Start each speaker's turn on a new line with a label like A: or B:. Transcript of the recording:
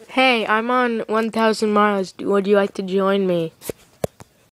A: Hey, I'm on 1,000 miles. Would you like to join me?